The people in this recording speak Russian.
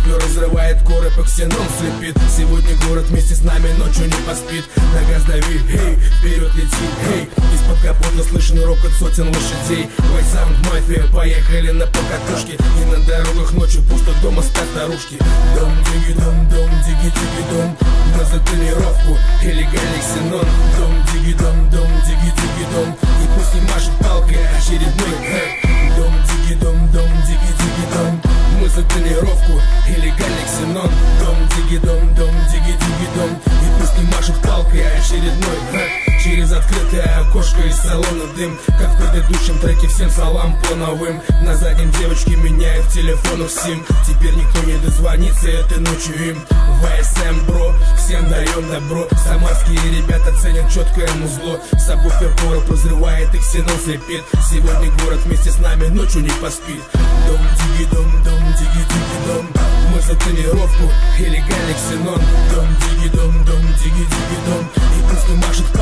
Снайпер разрывает коры, по ксенон слепит. Сегодня город вместе с нами ночью не поспит. На газ дави, эй, вперед лети, эй. Из-под капота слышен рокот сотен лошадей. White Sound Mafia, поехали на покатушке. И на дорогах ночью пусто, дома спят старушки. Дом, диги, дом, диги, дом. Мы за тренировку, легальный ксенон. Дом, диги, дом, диги, дом. И пусть не машет палкой очередной хэк. Дом, диги, дом, диги, дом. Мы за тренировку, легальный ксенон. Дом, диги, дом, диги, дом. И пусть не машет палкой очередной хэк. Через открытое окошко из салона дым. Как в предыдущем треке, всем салам по новым. На заднем девочки меняют в телефонах сим. Теперь никто не дозвонится этой ночью им. ВСМ, бро, всем даем добро. Самарские ребята ценят четкое музло. Сабвуфер короб разрывает, и ксенон слепит. Сегодня город вместе с нами ночью не поспит. Дом, диги, дом, диги, дом. Мы за тренировку, легальный ксенон. Дом, диги, дом, диги, дом. И пусть не машет